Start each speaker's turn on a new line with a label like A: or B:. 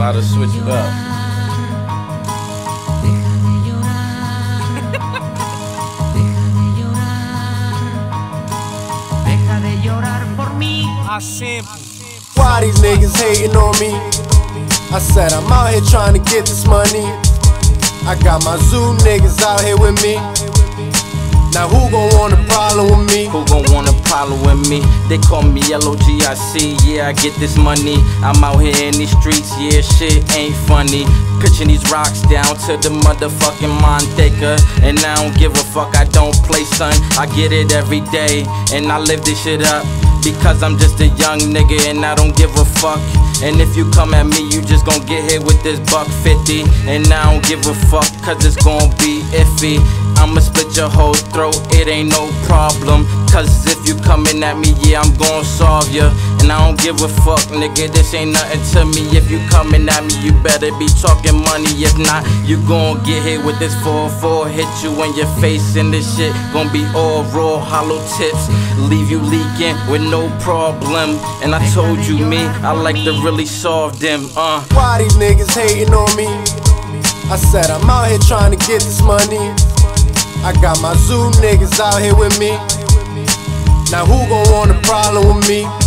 A: About to switch it up.
B: Why these niggas hating on me? I said I'm out here trying to get this money. I got my zoo niggas out here with me. Now who gon' want a problem with me?
A: Who gon' want a problem with me? They call me LOGIC, yeah, I get this money. I'm out here in these streets, yeah, shit ain't funny. Pitching these rocks down to the motherfucking Monteca. And I don't give a fuck, I don't play, son. I get it every day, and I live this shit up. Because I'm just a young nigga and I don't give a fuck. And if you come at me, you just gon' get hit with this $1.50. And I don't give a fuck, cause it's gon' be iffy. I'ma split your whole throat, it ain't no problem. Cause if you coming at me, yeah, I'm gon' solve ya. And I don't give a fuck, nigga, this ain't nothing to me. If you coming at me, you better be talking money. If not, you gon' get hit with this 4-4. Hit you in your face and this shit gon' be all raw, hollow tips. Leave you leaking with no problem. And I told you, me, I like to really solve them,
B: Why these niggas hating on me? I said I'm out here trying to get this money. I got my zoo niggas out here with me. Now who gon' want a problem with me?